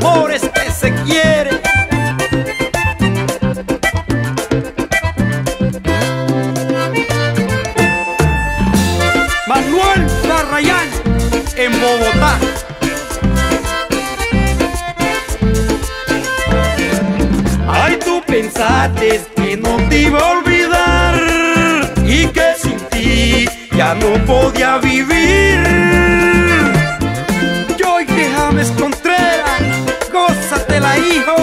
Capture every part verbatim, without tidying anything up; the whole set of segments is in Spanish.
amores que se quieren. Manuel Barrayán en Bogotá. Ay, tú pensaste que no te iba a olvidar y que sin ti ya no podía vivir. Yo y que James Contreras, gózatela, hijo.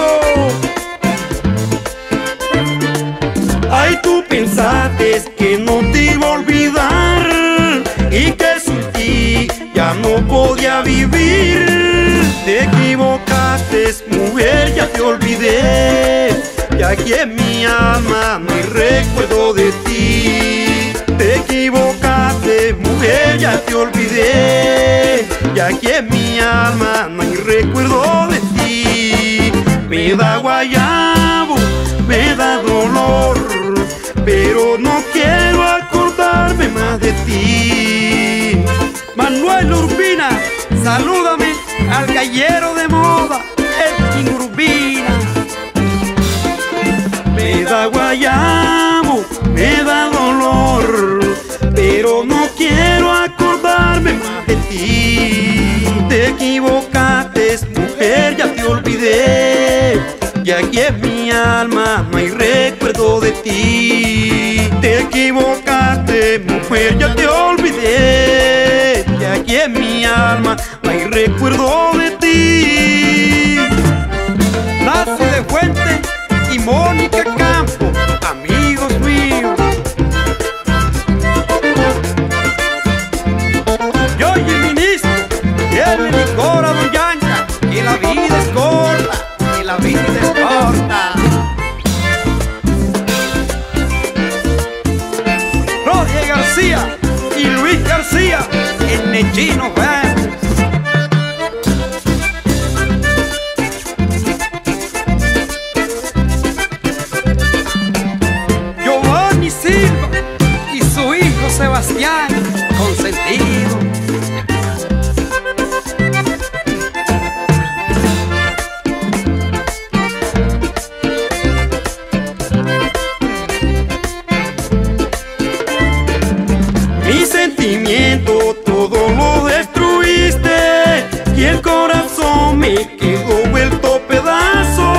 Ay, tú pensaste que no te iba a olvidar y que sin ti ya no podía vivir. Te equivocaste, mujer, ya te olvidé, y aquí en mi alma no hay recuerdo de ti. Te equivocaste, mujer, ya te olvidé, y aquí en mi alma no hay recuerdo de ti. Me da guayabo, me da dolor, pero no quiero acordarme más de ti. Manuel Urbina, salúdame al gallero de moda, el King Urbina. Me da guayabo, me da dolor, pero no quiero acordarme más de ti. Te equivocaste, mujer, ya te olvidé, y aquí en mi alma no hay recuerdo de ti. Te equivocaste, mujer, ya te olvidé, y aquí en mi alma no hay recuerdo de ti. Nancy de Fuente y Mónica Campo, amigos míos. Yo y el ministro, tiene licor a Don Yanka, que la vida es corta, que la vida es corta. Roger García y Luis García en Nechino Verdes. Giovanni Silva y su hijo Sebastián, consentido. Mi sentimiento todo lo destruiste y el corazón me quedó vuelto pedazo.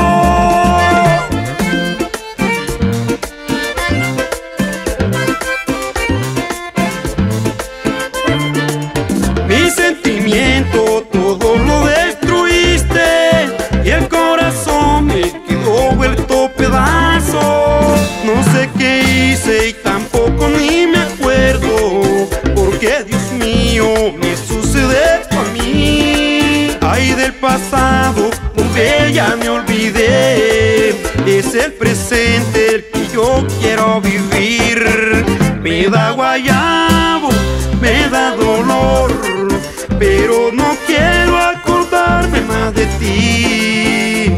Mi sentimiento todo lo destruiste y el corazón me quedó vuelto pedazo. No sé qué hice y tampoco ni me acuerdo, porque Dios mío me sucede esto a mí. Ay, del pasado, hombre, ya me olvidé, es el presente el que yo quiero vivir. Me da guayabo, me da dolor, pero no quiero acordarme más de ti.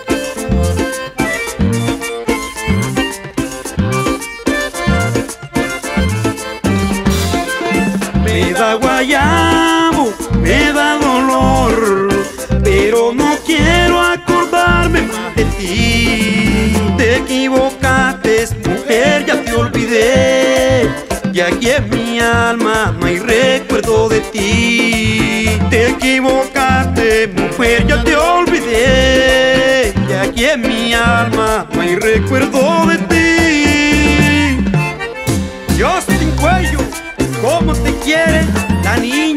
Me da guayabo, me da dolor, pero no quiero acordarme más de ti. Te equivocaste, mujer, ya te olvidé, y aquí en mi alma no hay recuerdo de ti. Te equivocaste, mujer, ya te olvidé, y aquí en mi alma no hay recuerdo de ti. Justin Cuello, ¿cómo te quiere la niña?